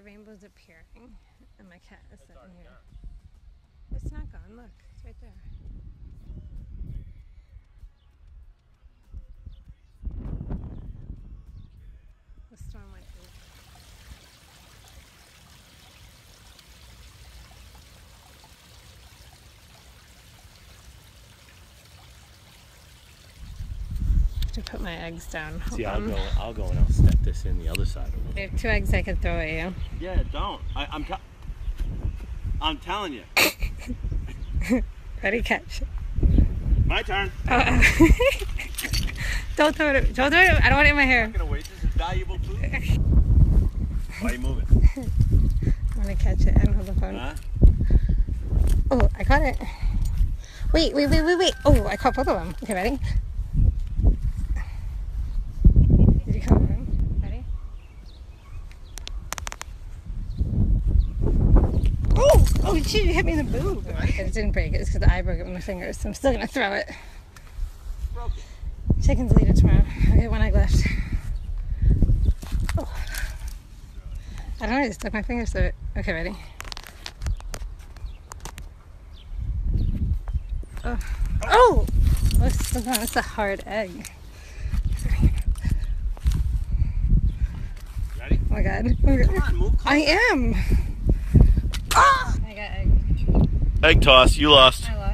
rainbow's appearing, and my cat is sitting here. It's not gone. Look, it's right there. The storm went over. To put my eggs down. See, I'll go and I'll step this in the other side. I have 2 eggs I could throw at you. Yeah, don't. I'm telling you. Ready, catch. My turn. Don't throw it. Don't throw it. I don't want it in my hair. I'm not gonna wait. This is valuable food. Why are you moving? I'm gonna catch it. I don't have the phone. Huh? Oh, I caught it. Wait. Oh, I caught both of them. Okay, ready? Did you caught one? Ready? Oh, shit, you hit me in the boob. It didn't break. It's because I broke it with my fingers. So I'm still gonna throw it. Broke it. Chickens will eat it tomorrow. Okay, 1 egg left. Oh. I don't know, I just stuck my fingers through it. Okay, ready? Oh! Oh! It's a hard egg. Ready? Oh my god. Come on, move closer. I am! Ah! I got egg. Egg toss, you lost. I lost.